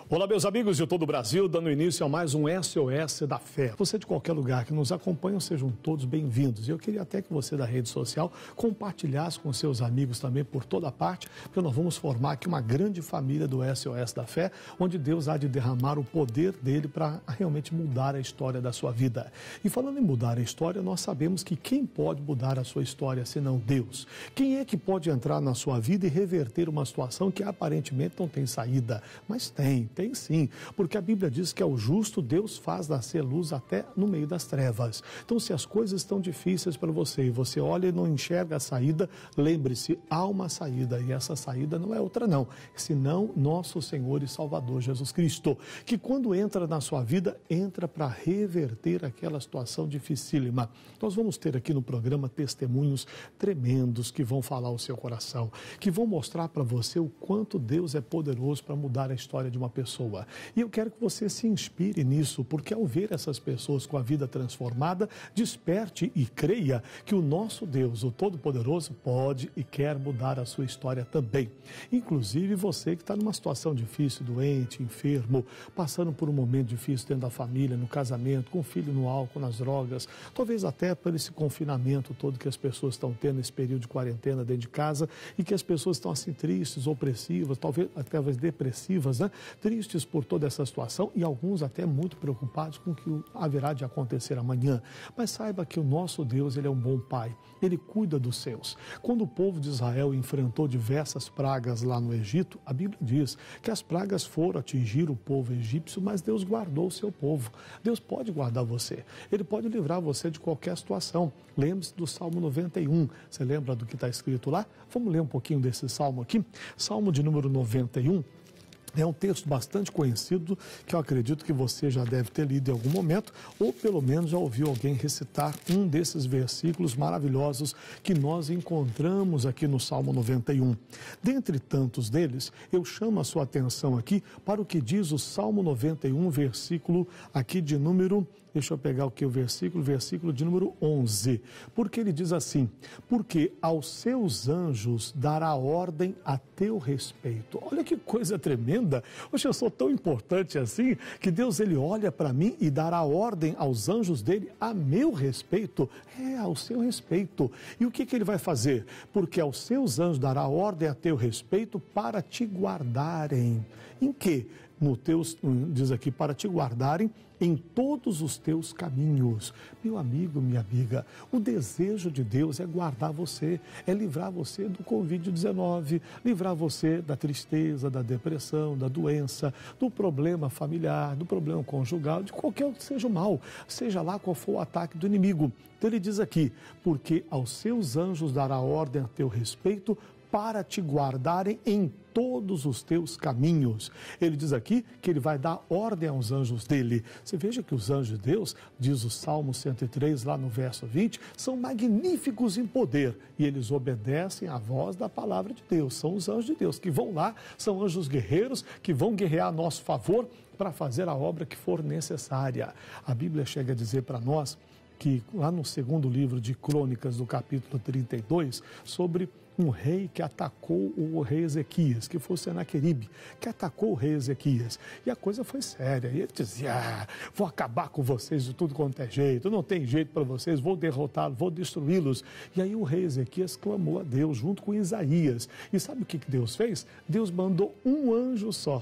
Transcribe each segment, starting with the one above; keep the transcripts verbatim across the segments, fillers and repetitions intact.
Olá, meus amigos de todo o Brasil, dando início a mais um S O S da Fé. Você de qualquer lugar que nos acompanha, sejam todos bem-vindos. E eu queria até que você da rede social compartilhasse com seus amigos também por toda parte, porque nós vamos formar aqui uma grande família do S O S da Fé, onde Deus há de derramar o poder dele para realmente mudar a história da sua vida. E falando em mudar a história, nós sabemos que quem pode mudar a sua história senão Deus? Quem é que pode entrar na sua vida e reverter uma situação que aparentemente não tem saída? Mas tem, tem sim, porque a Bíblia diz que ao justo Deus faz nascer luz até no meio das trevas. Então, se as coisas estão difíceis para você e você olha e não enxerga a saída, lembre-se, há uma saída e essa saída não é outra não, senão nosso Senhor e Salvador Jesus Cristo, que quando entra na sua vida, entra para reverter aquela situação dificílima. Nós vamos ter aqui no programa testemunhos tremendos que vão falar ao seu coração, que vão mostrar para você o quanto Deus é poderoso para mudar a história de uma pessoa. E eu quero que você se inspire nisso, porque ao ver essas pessoas com a vida transformada, desperte e creia que o nosso Deus, o Todo-Poderoso, pode e quer mudar a sua história também. Inclusive você que está numa situação difícil, doente, enfermo, passando por um momento difícil dentro da família, no casamento, com o filho no álcool, nas drogas, talvez até por esse confinamento todo que as pessoas estão tendo nesse período de quarentena dentro de casa e que as pessoas estão assim tristes, opressivas, talvez até depressivas, né? Tristes por toda essa situação e alguns até muito preocupados com o que haverá de acontecer amanhã. Mas saiba que o nosso Deus, ele é um bom Pai, ele cuida dos seus. Quando o povo de Israel enfrentou diversas pragas lá no Egito, a Bíblia diz que as pragas foram atingir o povo egípcio, mas Deus guardou o seu povo. Deus pode guardar você, ele pode livrar você de qualquer situação. Lembre-se do Salmo noventa e um, você lembra do que está escrito lá? Vamos ler um pouquinho desse Salmo aqui? Salmo de número noventa e um. É um texto bastante conhecido, que eu acredito que você já deve ter lido em algum momento, ou pelo menos já ouviu alguém recitar um desses versículos maravilhosos que nós encontramos aqui no Salmo noventa e um. Dentre tantos deles, eu chamo a sua atenção aqui para o que diz o Salmo noventa e um, versículo aqui de número... Deixa eu pegar o que o versículo, versículo de número onze, porque ele diz assim: porque aos seus anjos dará ordem a teu respeito. Olha que coisa tremenda, hoje eu sou tão importante assim, que Deus ele olha para mim e dará ordem aos anjos dele a meu respeito, é, ao seu respeito. E o que que ele vai fazer? Porque aos seus anjos dará ordem a teu respeito para te guardarem. Em quê? No teus, diz aqui, para te guardarem em todos os teus caminhos. Meu amigo, minha amiga, o desejo de Deus é guardar você, é livrar você do covid dezenove, livrar você da tristeza, da depressão, da doença, do problema familiar, do problema conjugal, de qualquer que seja o mal, seja lá qual for o ataque do inimigo. Então ele diz aqui, porque aos seus anjos dará ordem a teu respeito para te guardarem em todos os teus caminhos. Ele diz aqui que ele vai dar ordem aos anjos dele. Você veja que os anjos de Deus, diz o Salmo cento e três, lá no verso vinte, são magníficos em poder e eles obedecem à voz da palavra de Deus. São os anjos de Deus que vão lá, são anjos guerreiros que vão guerrear a nosso favor para fazer a obra que for necessária. A Bíblia chega a dizer para nós que lá no segundo livro de Crônicas, do capítulo trinta e dois, sobre um rei que atacou o rei Ezequias, que foi o Senaqueribe, que atacou o rei Ezequias. E a coisa foi séria. E ele dizia, ah, vou acabar com vocês de tudo quanto é jeito, não tem jeito para vocês, vou derrotá-los, vou destruí-los. E aí o rei Ezequias clamou a Deus junto com Isaías. E sabe o que Deus fez? Deus mandou um anjo só.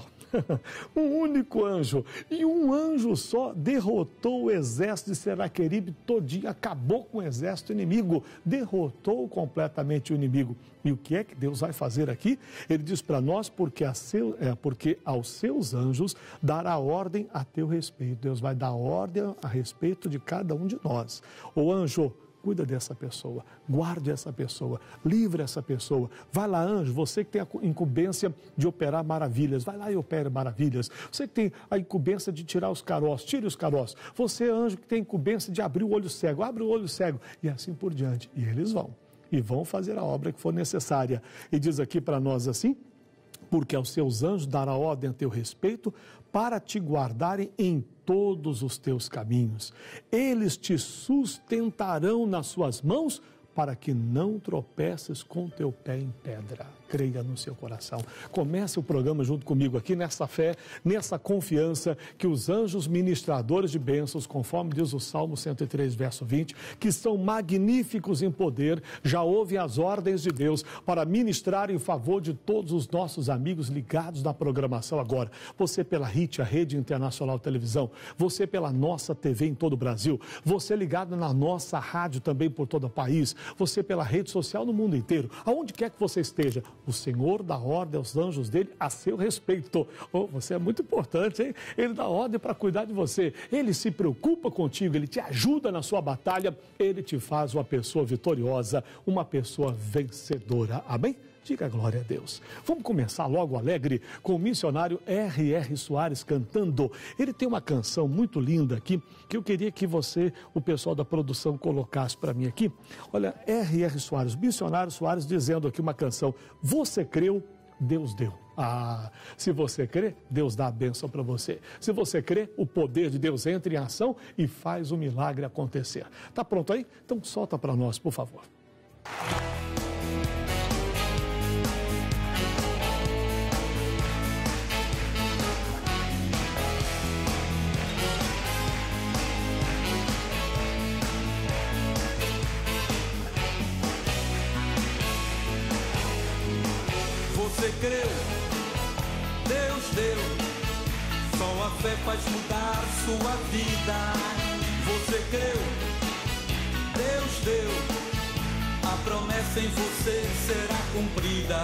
Um único anjo. E um anjo só derrotou o exército de Senaqueribe todinho, acabou com o exército inimigo, derrotou completamente o inimigo. E o que é que Deus vai fazer aqui? Ele diz para nós, porque, a seu, é, porque aos seus anjos dará ordem a teu respeito. Deus vai dar ordem a respeito de cada um de nós. O anjo, cuida dessa pessoa, guarde essa pessoa, livre essa pessoa. Vai lá, anjo, você que tem a incumbência de operar maravilhas, vai lá e opere maravilhas. Você que tem a incumbência de tirar os caroços, tire os caroços. Você, anjo, que tem a incumbência de abrir o olho cego, abre o olho cego. E assim por diante. E eles vão. E vão fazer a obra que for necessária. E diz aqui para nós assim, porque aos seus anjos dará ordem a teu respeito para te guardarem em todos os teus caminhos. Eles te sustentarão nas suas mãos para que não tropeces com teu pé em pedra. Creia no seu coração. Comece o programa junto comigo aqui nessa fé, nessa confiança que os anjos ministradores de bênçãos, conforme diz o Salmo cento e três, verso vinte, que são magníficos em poder, já ouvem as ordens de Deus para ministrar em favor de todos os nossos amigos ligados na programação agora. Você pela R I T, a Rede Internacional de Televisão, você pela nossa T V em todo o Brasil, você ligado na nossa rádio também por todo o país, você pela rede social no mundo inteiro, aonde quer que você esteja, o Senhor dá ordem aos anjos dele a seu respeito. Oh, você é muito importante, hein? Ele dá ordem para cuidar de você, ele se preocupa contigo, ele te ajuda na sua batalha, ele te faz uma pessoa vitoriosa, uma pessoa vencedora. Amém? Diga glória a Deus. Vamos começar logo alegre com o missionário R R Soares cantando. Ele tem uma canção muito linda aqui que eu queria que você, o pessoal da produção, colocasse para mim aqui. Olha, R R Soares, missionário Soares, dizendo aqui uma canção. Você creu, Deus deu. Ah, se você crê, Deus dá a bênção para você. Se você crê, o poder de Deus entra em ação e faz o milagre acontecer. Tá pronto aí? Então solta para nós, por favor. Você creu, Deus deu, só a fé faz mudar sua vida. Você creu, Deus deu, a promessa em você será cumprida.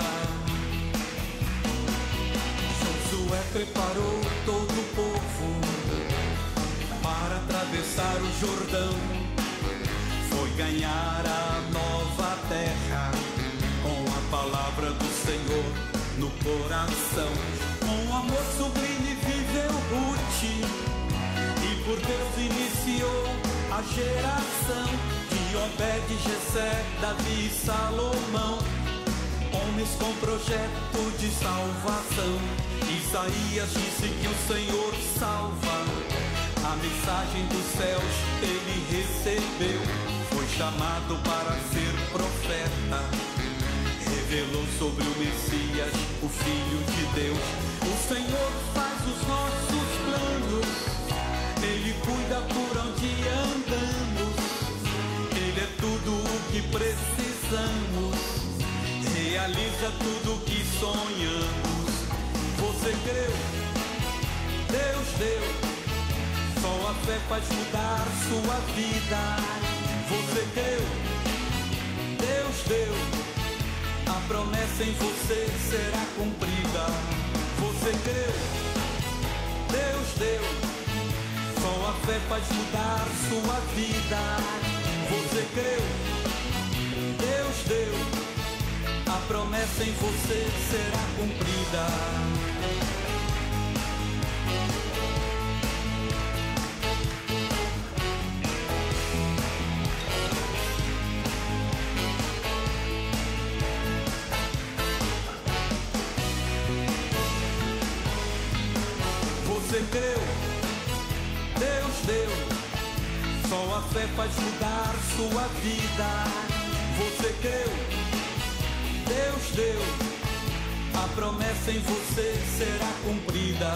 Josué preparou todo o povo para atravessar o Jordão. Foi ganhar a nova terra com a palavra do Senhor no coração. Com amor sublime viveu Ruth, e por Deus iniciou a geração de Obed, Jessé, Davi e Salomão, homens com projeto de salvação. Isaías disse que o Senhor salva, a mensagem dos céus ele recebeu. Foi chamado para ser profeta, revelou sobre o Messias, o Filho de Deus. O Senhor faz os nossos planos, ele cuida por onde andamos, ele é tudo o que precisamos, realiza tudo o que sonhamos. Você creu, Deus deu, só a fé faz mudar sua vida. Você creu, Deus deu, a promessa em você será cumprida. Você creu, Deus deu, só a fé faz mudar sua vida. Você creu, Deus deu, a promessa em você será cumprida. Você creu, Deus deu, só a fé faz mudar sua vida. Você creu, Deus deu, a promessa em você será cumprida.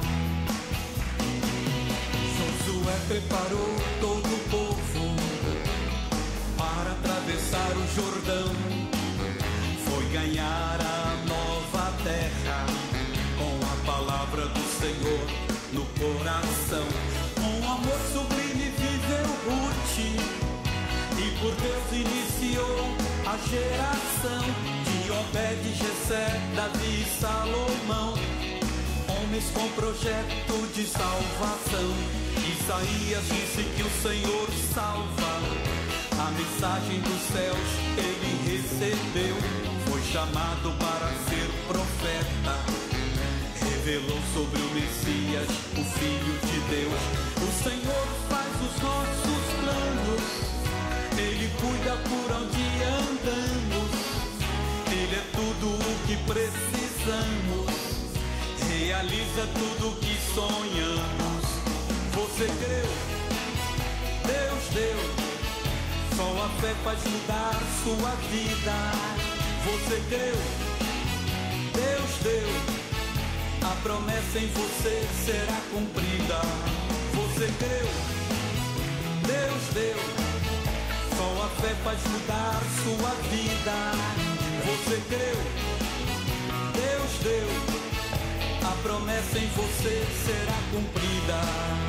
Josué preparou todo o povo para atravessar o Jordão. Foi ganhar a nova terra com a palavra do Senhor no coração. Com amor sublime viveu Ruth, e por Deus iniciou a geração de Obed, Jessé, Davi e Salomão, homens com projeto de salvação. Isaías disse que o Senhor salva, a mensagem dos céus ele recebeu. Foi chamado para ser profeta, revelou sobre o Messias, o Filho de Deus. O Senhor faz os nossos planos, ele cuida por onde andamos, ele é tudo o que precisamos, realiza tudo o que sonhamos. Você creu, Deus deu, Só a fé faz mudar sua vida. Você creu, Deus deu, a promessa em você será cumprida. Você creu, Deus deu, só a fé faz mudar sua vida. Você creu, Deus deu, a promessa em você será cumprida.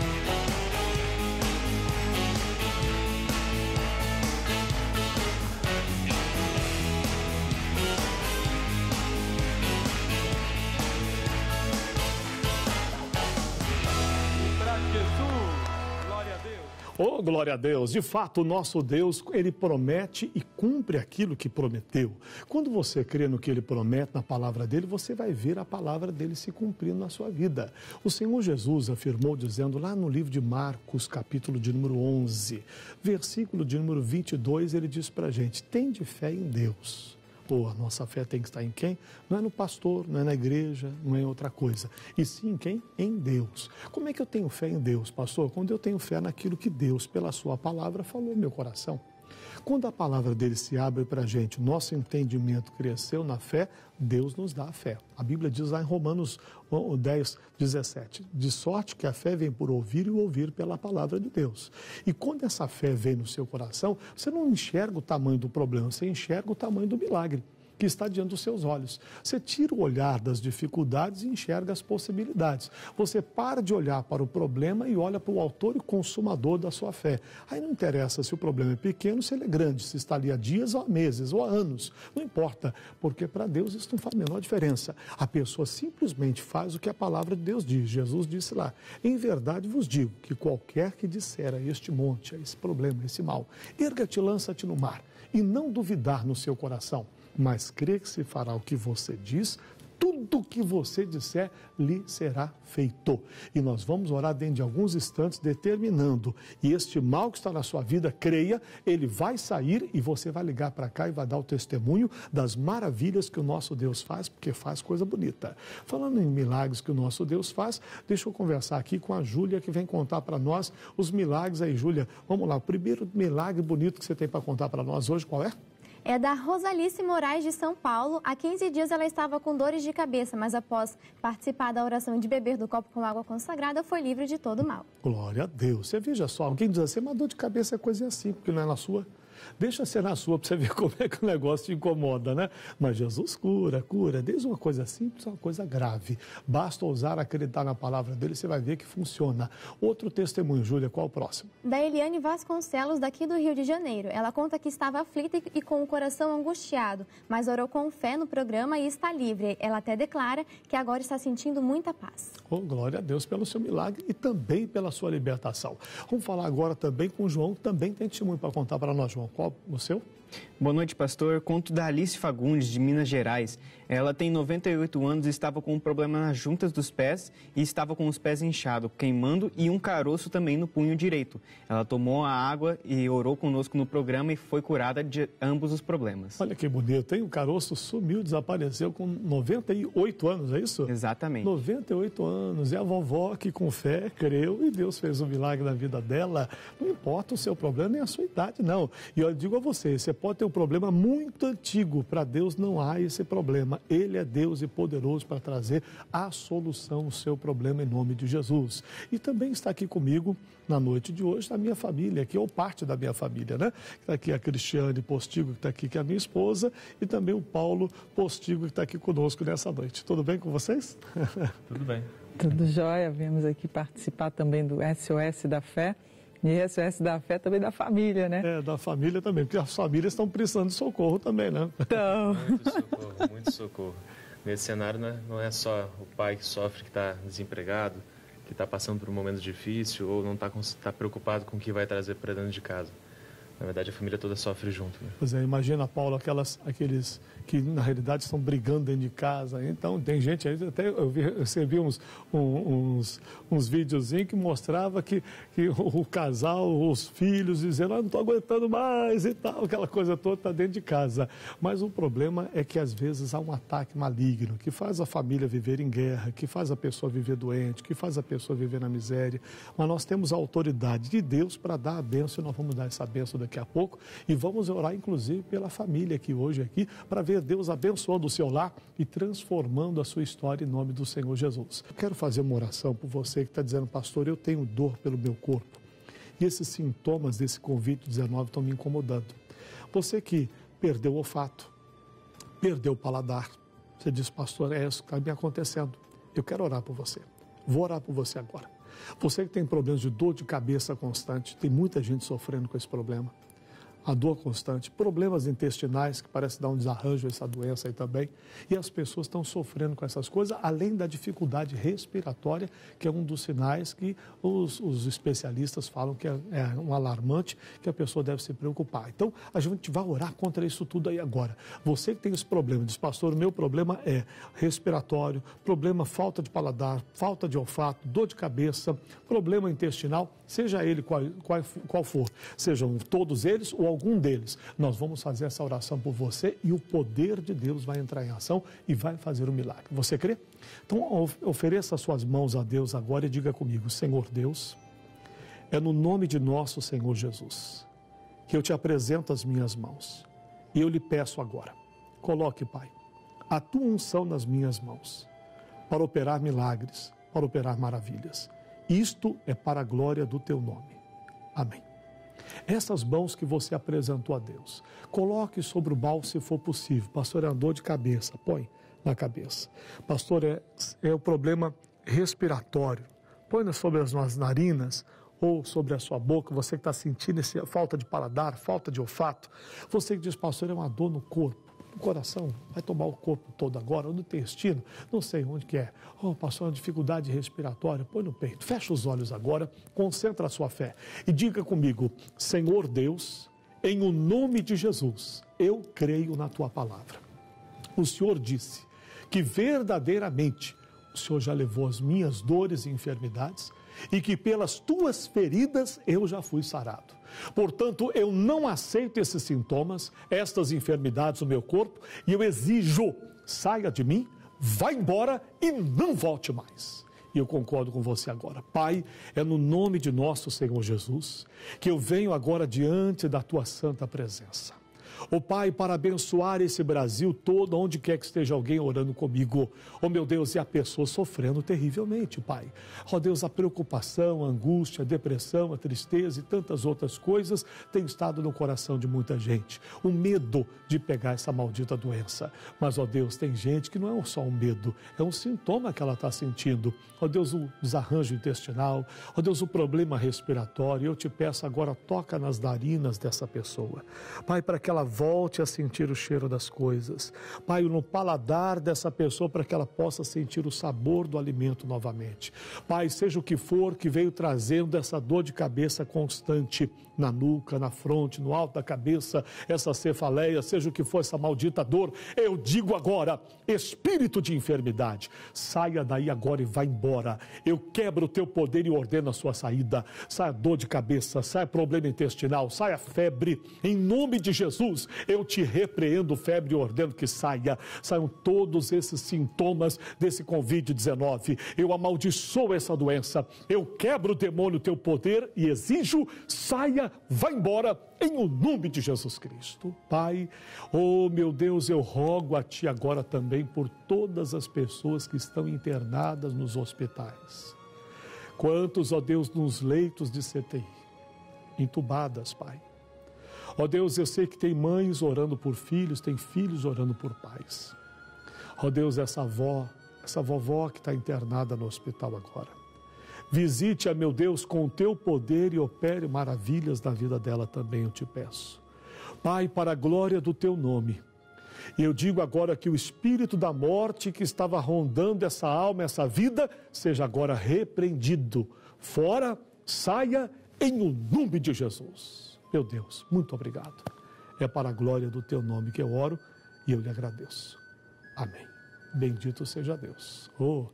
Oh, glória a Deus! De fato, o nosso Deus, Ele promete e cumpre aquilo que prometeu. Quando você crê no que Ele promete, na palavra dEle, você vai ver a palavra dEle se cumprindo na sua vida. O Senhor Jesus afirmou, dizendo lá no livro de Marcos, capítulo de número onze, versículo de número vinte e dois, Ele diz para a gente, tende fé em Deus. Pô, a nossa fé tem que estar em quem? Não é no pastor, não é na igreja, não é em outra coisa. E sim em quem? Em Deus. Como é que eu tenho fé em Deus, pastor? Quando eu tenho fé naquilo que Deus, pela sua palavra, falou no meu coração. Quando a palavra dele se abre para a gente, nosso entendimento cresceu na fé, Deus nos dá a fé. A Bíblia diz lá em Romanos dez, dezessete, de sorte que a fé vem por ouvir e ouvir pela palavra de Deus. E quando essa fé vem no seu coração, você não enxerga o tamanho do problema, você enxerga o tamanho do milagre que está diante dos seus olhos. Você tira o olhar das dificuldades e enxerga as possibilidades. Você para de olhar para o problema e olha para o autor e consumador da sua fé. Aí não interessa se o problema é pequeno, se ele é grande, se está ali há dias ou há meses ou há anos. Não importa, porque para Deus isso não faz a menor diferença. A pessoa simplesmente faz o que a palavra de Deus diz. Jesus disse lá, em verdade vos digo que qualquer que disser a este monte, a esse problema, a esse mal, erga-te e lança-te no mar, e não duvidar no seu coração, mas crê que se fará o que você diz, tudo o que você disser lhe será feito. E nós vamos orar dentro de alguns instantes, determinando, e este mal que está na sua vida, creia, ele vai sair e você vai ligar para cá e vai dar o testemunho das maravilhas que o nosso Deus faz, porque faz coisa bonita. Falando em milagres que o nosso Deus faz, deixa eu conversar aqui com a Júlia, que vem contar para nós os milagres aí. Júlia, vamos lá, o primeiro milagre bonito que você tem para contar para nós hoje, qual é? É da Rosalice Moraes, de São Paulo. Há quinze dias ela estava com dores de cabeça, mas após participar da oração de beber do copo com água consagrada, foi livre de todo mal. Glória a Deus. Você veja só, alguém diz assim, mas dor de cabeça é coisa assim, porque não é na sua. Deixa ser na sua para você ver como é que o negócio te incomoda, né? Mas Jesus cura, cura. Desde uma coisa simples a uma coisa grave. Basta ousar acreditar na palavra dele, você vai ver que funciona. Outro testemunho, Júlia, qual o próximo? Da Eliane Vasconcelos, daqui do Rio de Janeiro. Ela conta que estava aflita e com o coração angustiado, mas orou com fé no programa e está livre. Ela até declara que agora está sentindo muita paz. Oh, glória a Deus pelo seu milagre e também pela sua libertação. Vamos falar agora também com o João, que também tem testemunho para contar para nós, João. Qual o seu? Boa noite, pastor. Conto da Alice Fagundes, de Minas Gerais. Ela tem noventa e oito anos e estava com um problema nas juntas dos pés e estava com os pés inchados, queimando e um caroço também no punho direito. Ela tomou a água e orou conosco no programa e foi curada de ambos os problemas. Olha que bonito, hein? O caroço sumiu, desapareceu com noventa e oito anos, é isso? Exatamente. noventa e oito anos. É a vovó que com fé creu e Deus fez um milagre na vida dela. Não importa o seu problema nem a sua idade, não. E eu digo a você, você pode ter um problema muito antigo, para Deus não há esse problema. Ele é Deus e poderoso para trazer a solução ao seu problema em nome de Jesus. E também está aqui comigo na noite de hoje a minha família, que é ou parte da minha família, né? Está aqui a Cristiane Postigo, que está aqui, que é a minha esposa, e também o Paulo Postigo, que está aqui conosco nessa noite. Tudo bem com vocês? Tudo bem. Tudo jóia. Viemos aqui participar também do S O S da Fé. E S O S da Fé também da família, né? É, da família também, porque as famílias estão precisando de socorro também, né? Então... Muito socorro, muito socorro. Nesse cenário, né, não é só o pai que sofre, que está desempregado, que está passando por um momento difícil ou não está tá preocupado com o que vai trazer para dentro de casa. Na verdade, a família toda sofre junto. Né? Pois é, imagina, Paulo, aquelas, aqueles que na realidade estão brigando dentro de casa. Então, tem gente aí, até eu vi, você viu uns, uns, uns videozinhos que mostrava que, que o, o casal, os filhos, dizendo, ah, não estou aguentando mais e tal, aquela coisa toda está dentro de casa. Mas o problema é que às vezes há um ataque maligno que faz a família viver em guerra, que faz a pessoa viver doente, que faz a pessoa viver na miséria. Mas nós temos a autoridade de Deus para dar a bênção e nós vamos dar essa bênção daqui a pouco e vamos orar inclusive pela família aqui hoje aqui para ver Deus abençoando o seu lar e transformando a sua história em nome do Senhor Jesus. Eu quero fazer uma oração por você que está dizendo, pastor, eu tenho dor pelo meu corpo e esses sintomas desse covid dezenove estão me incomodando. Você que perdeu o olfato, perdeu o paladar, você diz, pastor, é isso que está me acontecendo. Eu quero orar por você. Vou orar por você agora. Você que tem problemas de dor de cabeça constante, tem muita gente sofrendo com esse problema. A dor constante, problemas intestinais, que parece dar um desarranjo essa doença aí também. E as pessoas estão sofrendo com essas coisas, além da dificuldade respiratória, que é um dos sinais que os, os especialistas falam que é, é um alarmante, que a pessoa deve se preocupar. Então, a gente vai orar contra isso tudo aí agora. Você que tem esse problema, diz, pastor, o meu problema é respiratório, problema falta de paladar, falta de olfato, dor de cabeça, problema intestinal, seja ele qual, qual, qual for, sejam todos eles ou algum deles, nós vamos fazer essa oração por você e o poder de Deus vai entrar em ação e vai fazer um milagre. Você crê? Então, ofereça suas mãos a Deus agora e diga comigo, Senhor Deus, é no nome de nosso Senhor Jesus que eu te apresento as minhas mãos e eu lhe peço agora, coloque, Pai, a tua unção nas minhas mãos para operar milagres, para operar maravilhas. Isto é para a glória do teu nome. Amém. Essas mãos que você apresentou a Deus, coloque sobre o mal se for possível. Pastor, é uma dor de cabeça, põe na cabeça. Pastor, é, é o problema respiratório, põe sobre as suas narinas ou sobre a sua boca, você que está sentindo essa falta de paladar, falta de olfato. Você que diz, pastor, é uma dor no corpo. O coração vai tomar o corpo todo agora, ou no intestino, não sei onde que é. Oh, pastor, uma dificuldade respiratória, põe no peito. Fecha os olhos agora, concentra a sua fé e diga comigo, Senhor Deus, em o nome de Jesus, eu creio na tua palavra. O Senhor disse que verdadeiramente o Senhor já levou as minhas dores e enfermidades e que pelas tuas feridas eu já fui sarado. Portanto, eu não aceito esses sintomas, estas enfermidades no meu corpo e eu exijo, saia de mim, vá embora e não volte mais. E eu concordo com você agora. Pai, é no nome de nosso Senhor Jesus que eu venho agora diante da tua santa presença. Ó Pai, para abençoar esse Brasil todo, onde quer que esteja alguém orando comigo. Ó meu Deus, e a pessoa sofrendo terrivelmente, Pai. Ó Deus, a preocupação, a angústia, a depressão, a tristeza e tantas outras coisas têm estado no coração de muita gente. O medo de pegar essa maldita doença. Mas, ó Deus, tem gente que não é só um medo, é um sintoma que ela está sentindo. Ó Deus, o desarranjo intestinal, ó Deus, o problema respiratório. Eu te peço agora, toca nas narinas dessa pessoa. Pai, para que ela volte a sentir o cheiro das coisas. Pai, no paladar dessa pessoa para que ela possa sentir o sabor do alimento novamente. Pai, seja o que for que veio trazendo essa dor de cabeça constante na nuca, na fronte, no alto da cabeça, essa cefaleia, seja o que for essa maldita dor, eu digo agora, espírito de enfermidade, saia daí agora e vá embora. Eu quebro o teu poder e ordeno a sua saída. Saia dor de cabeça, saia problema intestinal, saia febre, em nome de Jesus. Eu te repreendo, febre, e ordeno que saia, saiam todos esses sintomas desse covid dezenove. Eu amaldiçoo essa doença, eu quebro o demônio, teu poder e exijo, saia, vá embora, em o nome de Jesus Cristo. Pai, oh meu Deus, eu rogo a ti agora também por todas as pessoas que estão internadas nos hospitais. Quantos, ó Deus, nos leitos de C T I, entubadas, Pai. Ó Deus, eu sei que tem mães orando por filhos, tem filhos orando por pais. Ó Deus, essa avó, essa vovó que está internada no hospital agora. Visite-a, meu Deus, com o teu poder e opere maravilhas na vida dela também, eu te peço. Pai, para a glória do teu nome. E eu digo agora que o espírito da morte que estava rondando essa alma, essa vida, seja agora repreendido. Fora, saia em o nome de Jesus. Meu Deus, muito obrigado. É para a glória do teu nome que eu oro e eu lhe agradeço. Amém. Bendito seja Deus. Oh,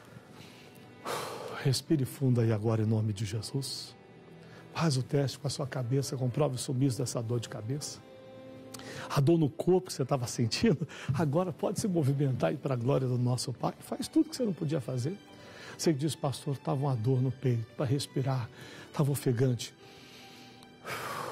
respire fundo aí agora em nome de Jesus. Faz o teste com a sua cabeça, comprove o sumiço dessa dor de cabeça. A dor no corpo que você estava sentindo, agora pode se movimentar aí para a glória do nosso Pai. Faz tudo que você não podia fazer. Você diz, pastor, estava uma dor no peito, para respirar, estava ofegante.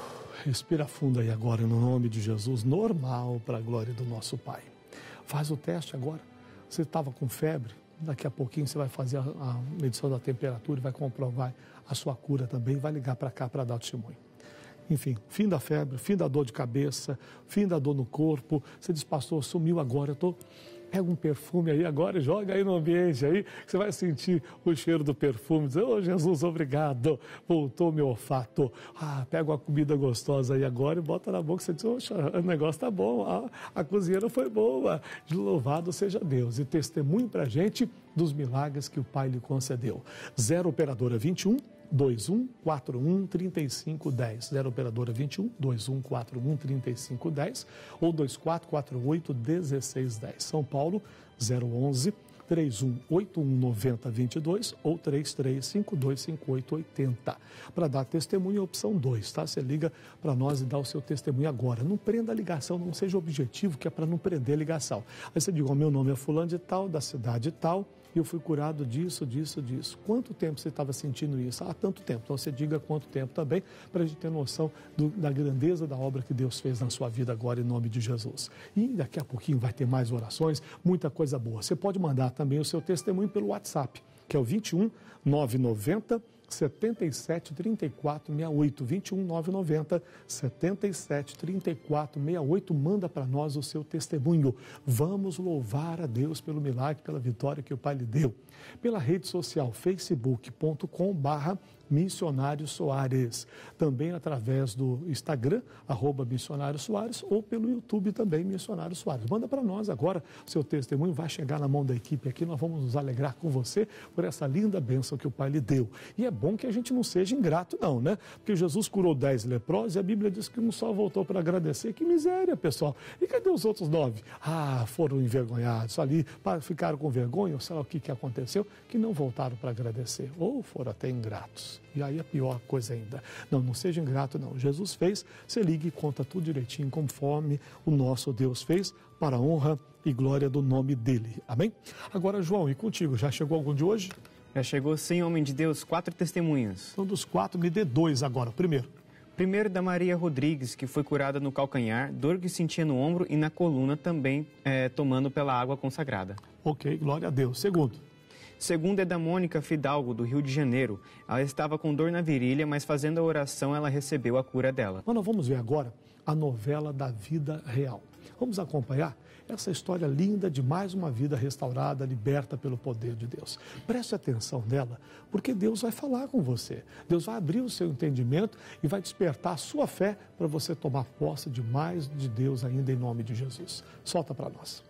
Respira fundo aí agora, no nome de Jesus, normal, para a glória do nosso Pai. Faz o teste agora. Você estava com febre, daqui a pouquinho você vai fazer a, a medição da temperatura e vai comprovar a sua cura também, vai ligar para cá para dar o testemunho. Enfim, fim da febre, fim da dor de cabeça, fim da dor no corpo. Você diz, pastor, sumiu agora, eu estou... Pega um perfume aí agora e joga aí no ambiente aí, que você vai sentir o cheiro do perfume. Diz, ô oh, Jesus, obrigado, voltou meu olfato. Ah, pega uma comida gostosa aí agora e bota na boca. Você diz, oxa, o negócio tá bom, ah, a cozinheira foi boa. Louvado seja Deus. E testemunho pra gente dos milagres que o Pai lhe concedeu. Zero Operadora vinte e um, dois um quatro um, três cinco um zero. Zero Operadora vinte e um, dois um quatro um, três cinco um zero ou dois quatro quatro oito, um seis um zero. São Paulo, zero onze, três um oito um nove zero dois dois ou três três cinco dois cinco oito oito zero. Para dar testemunho, opção dois, tá? Você liga para nós e dá o seu testemunho agora. Não prenda a ligação, não seja objetivo, que é para não prender a ligação. Aí você diz, o meu nome é fulano de tal, da cidade tal, e eu fui curado disso, disso, disso. Quanto tempo você estava sentindo isso? Há tanto tempo. Então você diga quanto tempo também, para a gente ter noção do, da grandeza da obra que Deus fez na sua vida agora, em nome de Jesus. E daqui a pouquinho vai ter mais orações, muita coisa boa. Você pode mandar também o seu testemunho pelo WhatsApp, que é o vinte e um, nove nove zero, setenta e sete, trinta e quatro, sessenta e oito, vinte e um, nove nove zero, setenta e sete, trinta e quatro, sessenta e oito, manda para nós o seu testemunho. Vamos louvar a Deus pelo milagre, pela vitória que o Pai lhe deu. Pela rede social, facebook ponto com barra Missionário Soares, também através do Instagram, arroba Missionário Soares, ou pelo YouTube também, Missionário Soares. Manda para nós agora o seu testemunho, vai chegar na mão da equipe aqui, nós vamos nos alegrar com você por essa linda bênção que o Pai lhe deu. E é bom que a gente não seja ingrato não, né? Porque Jesus curou dez leprosos e a Bíblia diz que um só voltou para agradecer. Que miséria, pessoal! E cadê os outros nove? Ah, foram envergonhados ali, ficaram com vergonha, ou sei lá o que, que aconteceu, que não voltaram para agradecer, ou foram até ingratos. E aí a pior coisa ainda. Não, não seja ingrato não. Jesus fez, você liga e conta tudo direitinho, conforme o nosso Deus fez, para a honra e glória do nome dele. Amém? Agora, João, e contigo, já chegou algum de hoje? Já chegou, sim, homem de Deus, quatro testemunhas. Então, dos quatro, me dê dois agora. Primeiro. Primeiro da Maria Rodrigues, que foi curada no calcanhar, dor que sentia no ombro e na coluna, também é, tomando pela água consagrada. Ok, glória a Deus. Segundo. Segundo é da Mônica Fidalgo, do Rio de Janeiro. Ela estava com dor na virilha, mas fazendo a oração, ela recebeu a cura dela. Mas nós vamos ver agora a novela da vida real. Vamos acompanhar essa história linda de mais uma vida restaurada, liberta pelo poder de Deus. Preste atenção nela, porque Deus vai falar com você. Deus vai abrir o seu entendimento e vai despertar a sua fé para você tomar posse de mais de Deus ainda em nome de Jesus. Solta para nós.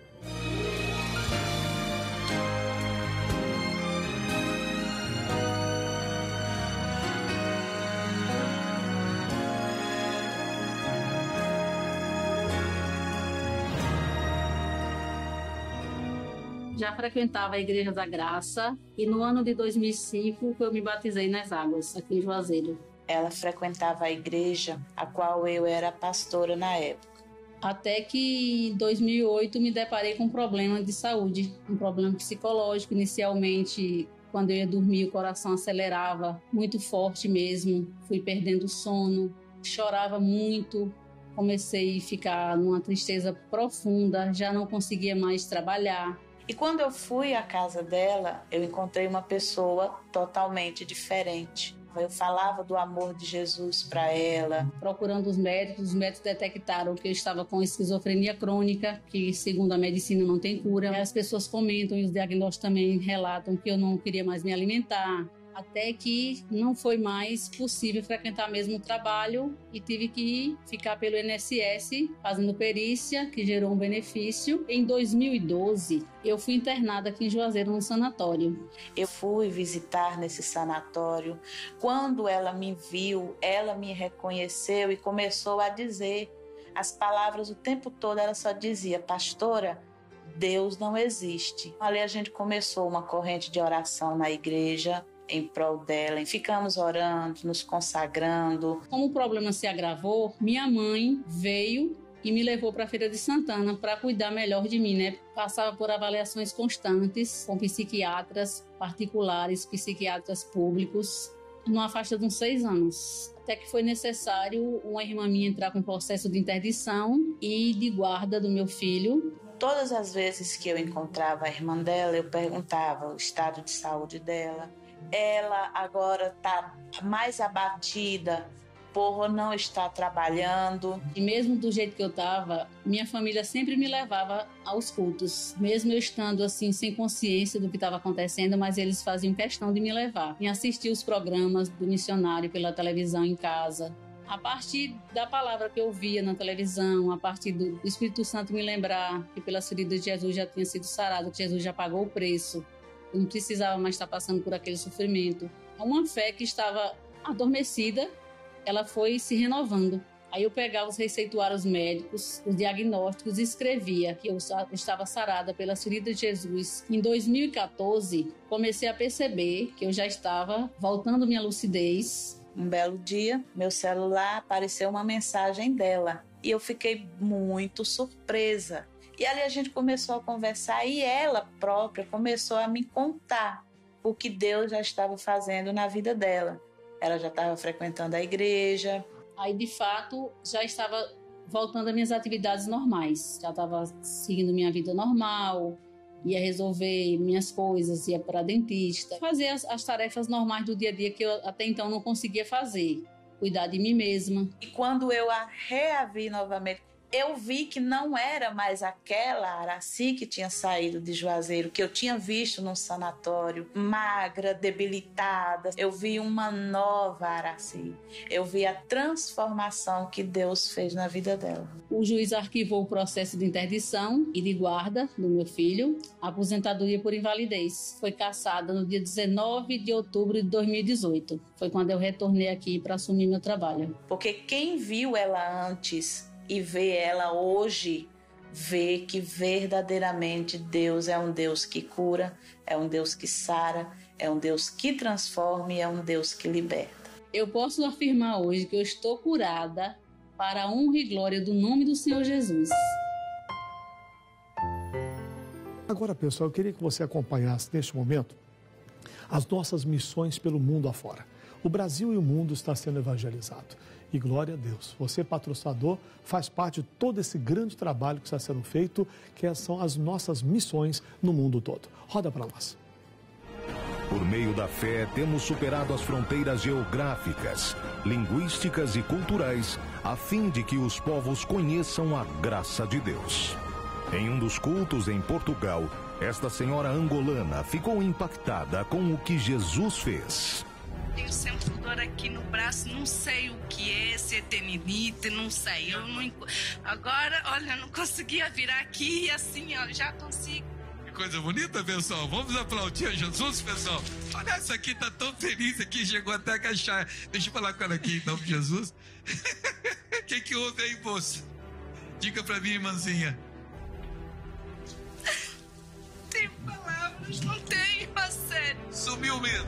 Já frequentava a Igreja da Graça e no ano de dois mil e cinco eu me batizei nas águas, aqui em Juazeiro. Ela frequentava a igreja, a qual eu era pastora na época. Até que em dois mil e oito me deparei com um problema de saúde, um problema psicológico. Inicialmente, quando eu ia dormir, o coração acelerava muito forte mesmo, fui perdendo o sono, chorava muito. Comecei a ficar numa tristeza profunda, já não conseguia mais trabalhar. E quando eu fui à casa dela, eu encontrei uma pessoa totalmente diferente. Eu falava do amor de Jesus para ela. Procurando os médicos, os médicos detectaram que eu estava com esquizofrenia crônica, que segundo a medicina não tem cura. As pessoas comentam e os diagnósticos também relatam que eu não queria mais me alimentar. Até que não foi mais possível frequentar mesmo o trabalho e tive que ficar pelo I N S S fazendo perícia, que gerou um benefício. Em dois mil e doze, eu fui internada aqui em Juazeiro, no sanatório. Eu fui visitar nesse sanatório. Quando ela me viu, ela me reconheceu e começou a dizer as palavras o tempo todo. Ela só dizia, pastora, Deus não existe. Ali a gente começou uma corrente de oração na igreja, em prol dela, ficamos orando, nos consagrando. Como o problema se agravou, minha mãe veio e me levou para a Feira de Santana para cuidar melhor de mim, né? Passava por avaliações constantes com psiquiatras particulares, psiquiatras públicos, numa faixa de uns seis anos. Até que foi necessário uma irmã minha entrar com processo de interdição e de guarda do meu filho. Todas as vezes que eu encontrava a irmã dela, eu perguntava o estado de saúde dela. Ela agora está mais abatida por não estar trabalhando. E mesmo do jeito que eu estava, minha família sempre me levava aos cultos. Mesmo eu estando assim, sem consciência do que estava acontecendo, mas eles faziam questão de me levar. E assistir os programas do missionário pela televisão em casa. A partir da palavra que eu via na televisão, a partir do Espírito Santo me lembrar que pelas feridas de Jesus já tinha sido sarado, que Jesus já pagou o preço. Eu não precisava mais estar passando por aquele sofrimento. Uma fé que estava adormecida, ela foi se renovando. Aí eu pegava os receituários médicos, os diagnósticos e escrevia que eu estava sarada pelas feridas de Jesus. Em dois mil e quatorze, comecei a perceber que eu já estava voltando minha lucidez. Um belo dia, meu celular apareceu uma mensagem dela e eu fiquei muito surpresa. E ali a gente começou a conversar e ela própria começou a me contar o que Deus já estava fazendo na vida dela. Ela já estava frequentando a igreja. Aí, de fato, já estava voltando às minhas atividades normais. Já estava seguindo minha vida normal, ia resolver minhas coisas, ia para dentista. Fazer as, as tarefas normais do dia a dia que eu até então não conseguia fazer. Cuidar de mim mesma. E quando eu a reavi novamente, eu vi que não era mais aquela Araci que tinha saído de Juazeiro, que eu tinha visto num sanatório, magra, debilitada. Eu vi uma nova Araci. Eu vi a transformação que Deus fez na vida dela. O juiz arquivou o processo de interdição e de guarda do meu filho, a aposentadoria por invalidez. Foi cassada no dia dezenove de outubro de dois mil e dezoito. Foi quando eu retornei aqui para assumir meu trabalho. Porque quem viu ela antes e vê ela hoje, vê que verdadeiramente Deus é um Deus que cura, é um Deus que sara, é um Deus que transforma e é um Deus que liberta. Eu posso afirmar hoje que eu estou curada para a honra e glória do nome do Senhor Jesus. Agora, pessoal, eu queria que você acompanhasse neste momento as nossas missões pelo mundo afora. O Brasil e o mundo está sendo evangelizado. E glória a Deus, você patrocinador faz parte de todo esse grande trabalho que está sendo feito, que são as nossas missões no mundo todo. Roda para nós. Por meio da fé, temos superado as fronteiras geográficas, linguísticas e culturais, a fim de que os povos conheçam a graça de Deus. Em um dos cultos em Portugal, esta senhora angolana ficou impactada com o que Jesus fez. Tenho sempre dor aqui no braço, não sei o que é, se é tendinite, não sei. Eu não... Agora, olha, não conseguia virar aqui e assim, ó, já consigo. Que coisa bonita, pessoal. Vamos aplaudir a Jesus, pessoal. Olha, essa aqui tá tão feliz aqui, chegou até a agachar. Deixa eu falar com ela aqui, em nome de Jesus. O que que houve aí, moça? Diga pra mim, irmãzinha. Tenho palavras, não tenho, a sério. Sumiu mesmo.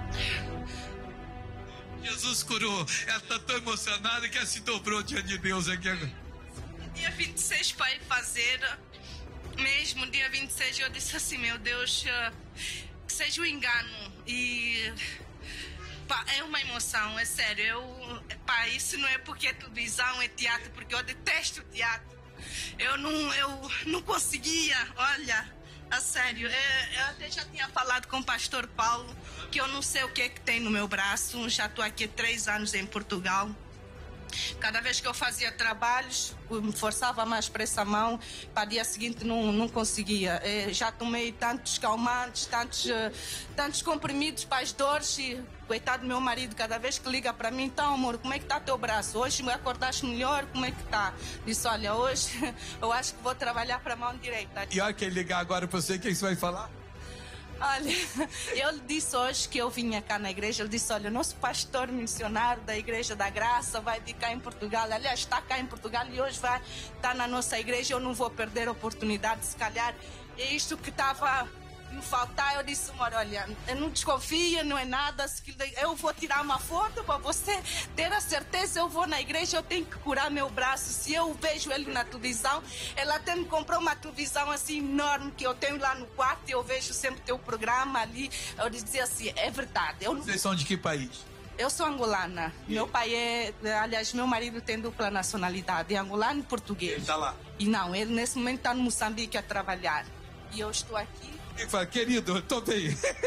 Jesus curou. Ela está tão emocionada que ela se dobrou diante de Deus aqui agora. Dia vinte e seis para ir fazer, mesmo dia vinte e seis eu disse assim, meu Deus, que seja um engano. E pá, é uma emoção, é sério. Eu, pá, isso não é porque é televisão, é teatro, porque eu detesto teatro. Eu não, eu não conseguia, olha... A sério, eu até já tinha falado com o pastor Paulo que eu não sei o que é que tem no meu braço. Já estou aqui há três anos em Portugal. Cada vez que eu fazia trabalhos, me forçava mais para essa mão, para o dia seguinte não, não conseguia. Eu já tomei tantos calmantes, tantos, tantos comprimidos para as dores e, coitado do meu marido, cada vez que liga para mim, então amor, como é que está teu braço? Hoje me acordaste melhor, como é que está? Disse, olha, hoje eu acho que vou trabalhar para a mão direita. E olha, quem ligar agora para você, o que você vai falar? Olha, eu disse hoje que eu vinha cá na igreja, ele disse, olha, o nosso pastor missionário da Igreja da Graça vai vir cá em Portugal, aliás, está cá em Portugal e hoje vai estar na nossa igreja, eu não vou perder a oportunidade, se calhar, é isto que estava me faltar. Eu disse, amor, olha, eu não desconfio, não é nada, eu vou tirar uma foto para você ter a certeza, eu vou na igreja, eu tenho que curar meu braço, se eu vejo ele na televisão, ela até me comprou uma televisão assim enorme que eu tenho lá no quarto e eu vejo sempre teu programa ali, eu dizia assim, é verdade. Eu não... Vocês são de que país? Eu sou angolana. E... Meu pai é... Aliás, meu marido tem dupla nacionalidade, é angolano e português. Ele está lá? E não, ele nesse momento está no Moçambique a trabalhar. E eu estou aqui. Ele fala, querido, eu estou bem.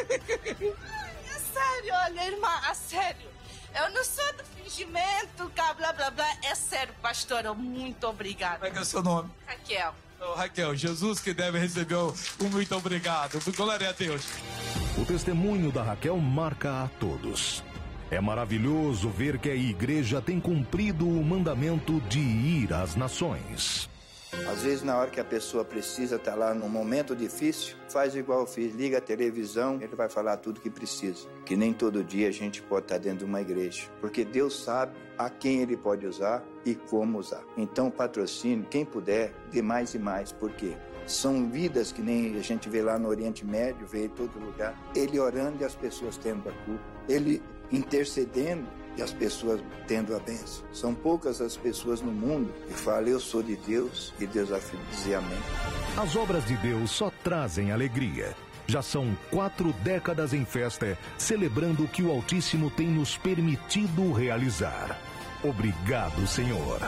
É sério, olha, irmã, a sério. Eu não sou do fingimento, cá, blá, blá, blá. É sério, pastora, muito obrigada. Como é que é o seu nome? Raquel. Oh, Raquel, Jesus que deve receber um muito obrigado. Glória a Deus. O testemunho da Raquel marca a todos. É maravilhoso ver que a igreja tem cumprido o mandamento de ir às nações. Às vezes, na hora que a pessoa precisa estar lá num momento difícil, faz igual eu fiz, liga a televisão, ele vai falar tudo que precisa. Que nem todo dia a gente pode estar dentro de uma igreja, porque Deus sabe a quem ele pode usar e como usar. Então, patrocine, quem puder, dê mais e mais, por quê? São vidas que nem a gente vê lá no Oriente Médio, vê em todo lugar. Ele orando e as pessoas tendo a culpa. Ele intercedendo e as pessoas tendo a bênção. São poucas as pessoas no mundo que falam, eu sou de Deus, e Deus vai dizer amém. As obras de Deus só trazem alegria. Já são quatro décadas em festa, celebrando o que o Altíssimo tem nos permitido realizar. Obrigado, Senhor.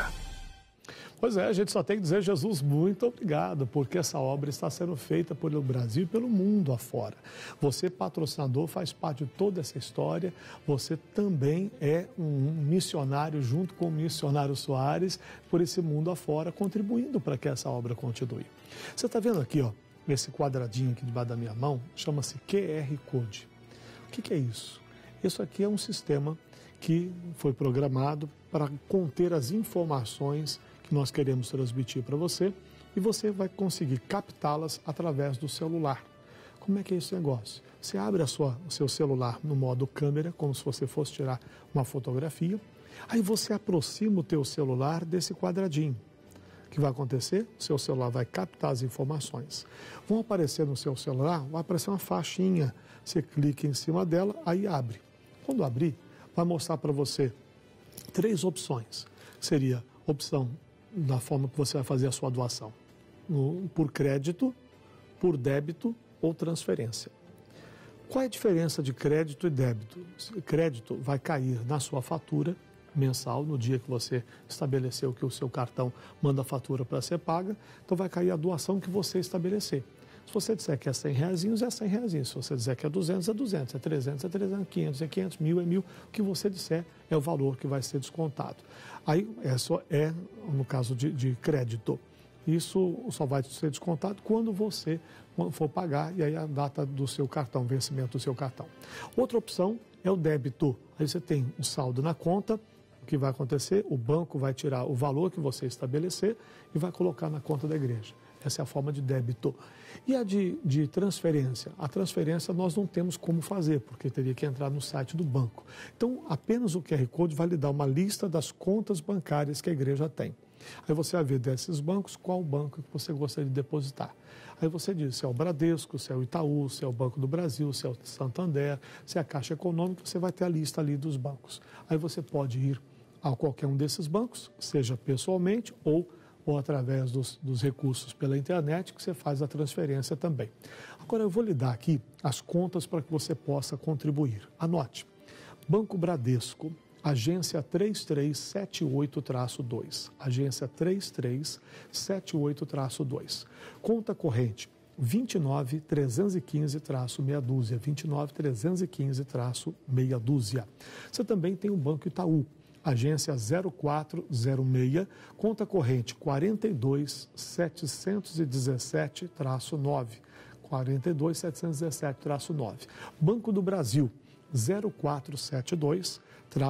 Pois é, a gente só tem que dizer, Jesus, muito obrigado, porque essa obra está sendo feita pelo Brasil e pelo mundo afora. Você, patrocinador, faz parte de toda essa história. Você também é um missionário, junto com o missionário Soares, por esse mundo afora, contribuindo para que essa obra continue. Você está vendo aqui, ó, esse quadradinho aqui debaixo da minha mão, chama-se Q R Code. O que, que é isso? Isso aqui é um sistema que foi programado para conter as informações que nós queremos transmitir para você e você vai conseguir captá-las através do celular. Como é que é esse negócio? Você abre a sua, o seu celular no modo câmera, como se você fosse tirar uma fotografia, aí você aproxima o teu celular desse quadradinho. O que vai acontecer? O seu celular vai captar as informações. Vão aparecer no seu celular, vai aparecer uma faixinha, você clica em cima dela, aí abre. Quando abrir, vai mostrar para você três opções. Seria opção da forma que você vai fazer a sua doação, no, por crédito, por débito ou transferência. Qual é a diferença de crédito e débito? Crédito vai cair na sua fatura mensal, no dia que você estabeleceu que o seu cartão manda a fatura para ser paga, então vai cair a doação que você estabelecer. Se você disser que é cem reaisinhos, é cem reaisinhos. Se você disser que é duzentos, é duzentos. É trezentos, é trezentos. quinhentos, é quinhentos. Mil, é mil. O que você disser é o valor que vai ser descontado. Aí, isso é, no caso de, de crédito. Isso só vai ser descontado quando você for pagar, e aí a data do seu cartão, vencimento do seu cartão. Outra opção é o débito. Aí você tem o saldo na conta. O que vai acontecer? O banco vai tirar o valor que você estabelecer e vai colocar na conta da igreja. Essa é a forma de débito. E a de, de transferência? A transferência nós não temos como fazer, porque teria que entrar no site do banco. Então, apenas o Q R Code vai lhe dar uma lista das contas bancárias que a igreja tem. Aí você vai ver desses bancos qual banco que você gostaria de depositar. Aí você diz se é o Bradesco, se é o Itaú, se é o Banco do Brasil, se é o Santander, se é a Caixa Econômica, você vai ter a lista ali dos bancos. Aí você pode ir a qualquer um desses bancos, seja pessoalmente ou ou através dos, dos recursos pela internet, que você faz a transferência também. Agora, eu vou lhe dar aqui as contas para que você possa contribuir. Anote. Banco Bradesco, agência três três sete oito dois. Agência três três sete oito dois. Conta corrente vinte e nove, trezentos e quinze, meia dúzia. vinte e nove, trezentos e quinze, meia dúzia. Você também tem o Banco Itaú. Agência zero quatro zero seis, conta corrente quarenta e dois, setecentos e dezessete, nove. quarenta e dois, setecentos e dezessete, nove. Banco do Brasil, zero quatro sete dois,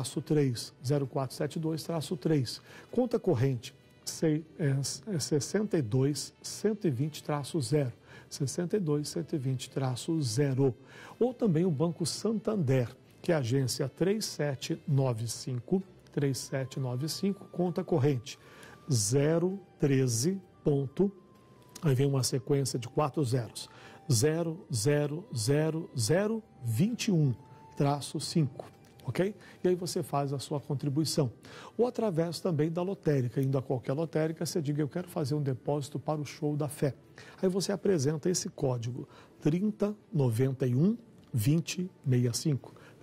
três. zero quatro sete dois, três. Conta corrente sessenta e dois, cento e vinte, zero. sessenta e dois, cento e vinte, zero. Ou também o Banco Santander, que é a agência três sete nove cinco, três sete nove cinco, conta corrente zero treze ponto, aí vem uma sequência de quatro zeros, zero zero zero zero vinte e um, cinco, ok? E aí você faz a sua contribuição. Ou através também da lotérica, indo a qualquer lotérica, você diga, eu quero fazer um depósito para o Show da Fé. Aí você apresenta esse código, trinta, noventa e um, vinte, sessenta e cinco.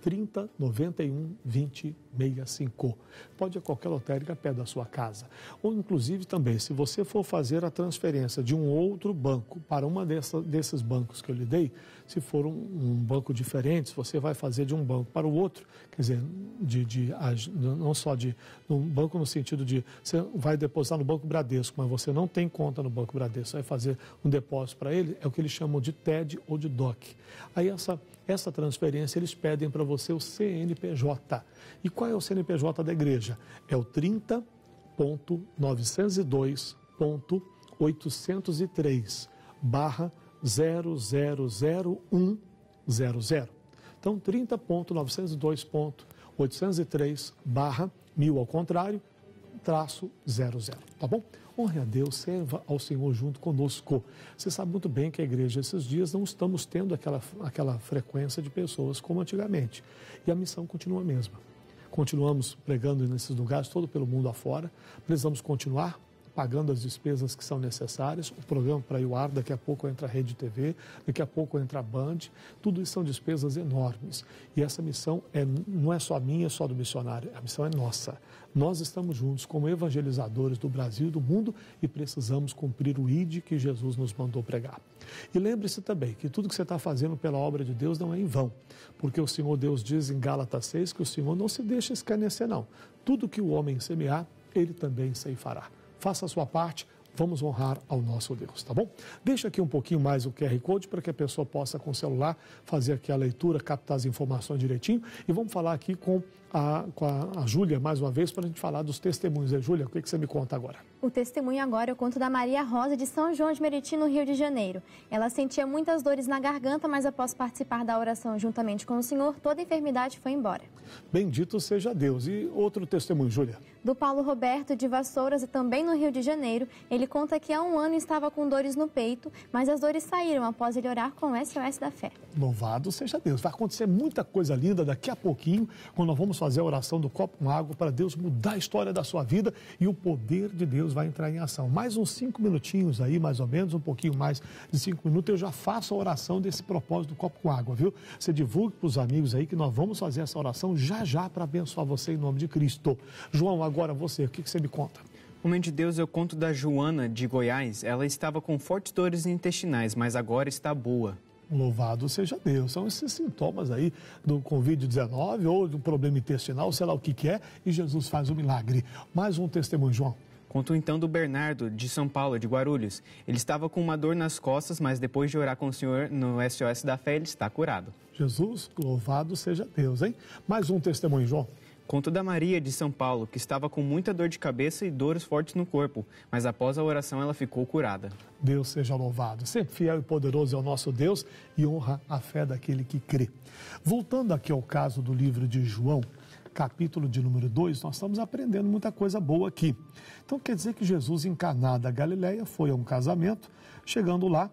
trinta, noventa e um, vinte, sessenta e cinco. Pode ir a qualquer lotérica perto da sua casa. Ou, inclusive, também, se você for fazer a transferência de um outro banco para uma dessa, desses bancos que eu lhe dei, se for um, um banco diferente, se você vai fazer de um banco para o outro, quer dizer, de, de, não só de um banco no sentido de você vai depositar no Banco Bradesco, mas você não tem conta no Banco Bradesco, você vai fazer um depósito para ele, é o que eles chamam de T E D ou de D O C. Aí essa, essa transferência eles pedem para você o C N P J. E qual é o C N P J da igreja? É o trinta ponto novecentos e dois ponto oitocentos e três barra zero zero zero um zero zero. Então, trinta ponto novecentos e dois ponto oitocentos e três barra mil ao contrário, traço zero zero, tá bom? Honre a Deus, serva ao Senhor junto conosco. Você sabe muito bem que a igreja, esses dias, não estamos tendo aquela, aquela frequência de pessoas como antigamente. E a missão continua a mesma. Continuamos pregando nesses lugares, todo pelo mundo afora. Precisamos continuar pagando as despesas que são necessárias. O programa para ir ao ar, daqui a pouco entra a Rede T V, daqui a pouco entra a Band. Tudo isso são despesas enormes. E essa missão é, não é só minha, é só do missionário. A missão é nossa. Nós estamos juntos como evangelizadores do Brasil e do mundo e precisamos cumprir o I D que Jesus nos mandou pregar. E lembre-se também que tudo que você está fazendo pela obra de Deus não é em vão, porque o Senhor Deus diz em Gálatas seis que o Senhor não se deixa escarnecer, não. Tudo que o homem semear, ele também ceifará. Faça a sua parte, vamos honrar ao nosso Deus, tá bom? Deixa aqui um pouquinho mais o Q R Code para que a pessoa possa, com o celular, fazer aqui a leitura, captar as informações direitinho. E vamos falar aqui com a, com a, a Júlia, mais uma vez, para a gente falar dos testemunhos. E, Júlia, o que, que você me conta agora? O testemunho agora eu conto da Maria Rosa, de São João de Meriti, no Rio de Janeiro. Ela sentia muitas dores na garganta, mas após participar da oração juntamente com o Senhor, toda a enfermidade foi embora. Bendito seja Deus. E outro testemunho, Júlia? Do Paulo Roberto, de Vassouras, e também no Rio de Janeiro. Ele conta que há um ano estava com dores no peito, mas as dores saíram após ele orar com o S O S da Fé. Louvado seja Deus. Vai acontecer muita coisa linda daqui a pouquinho, quando nós vamos fazer a oração do copo com água para Deus mudar a história da sua vida e o poder de Deus vai entrar em ação. Mais uns cinco minutinhos aí, mais ou menos, um pouquinho mais de cinco minutos, eu já faço a oração desse propósito do copo com água, viu? Você divulgue para os amigos aí que nós vamos fazer essa oração já já para abençoar você em nome de Cristo. João, agora você, o que, que você me conta? Homem de Deus, eu conto da Joana, de Goiás. Ela estava com fortes dores intestinais, mas agora está boa. Louvado seja Deus. São esses sintomas aí do covid dezenove ou do problema intestinal, sei lá o que que é, e Jesus faz o milagre. Mais um testemunho, João. Conto então do Bernardo, de São Paulo, de Guarulhos. Ele estava com uma dor nas costas, mas depois de orar com o Senhor no S O S da Fé, ele está curado. Jesus, louvado seja Deus, hein? Mais um testemunho, João. Conto da Maria, de São Paulo, que estava com muita dor de cabeça e dores fortes no corpo, mas após a oração ela ficou curada. Deus seja louvado. Sempre fiel e poderoso é o nosso Deus e honra a fé daquele que crê. Voltando aqui ao caso do livro de João, capítulo de número dois, nós estamos aprendendo muita coisa boa aqui. Então quer dizer que Jesus, em Caná da Galileia, foi a um casamento. Chegando lá,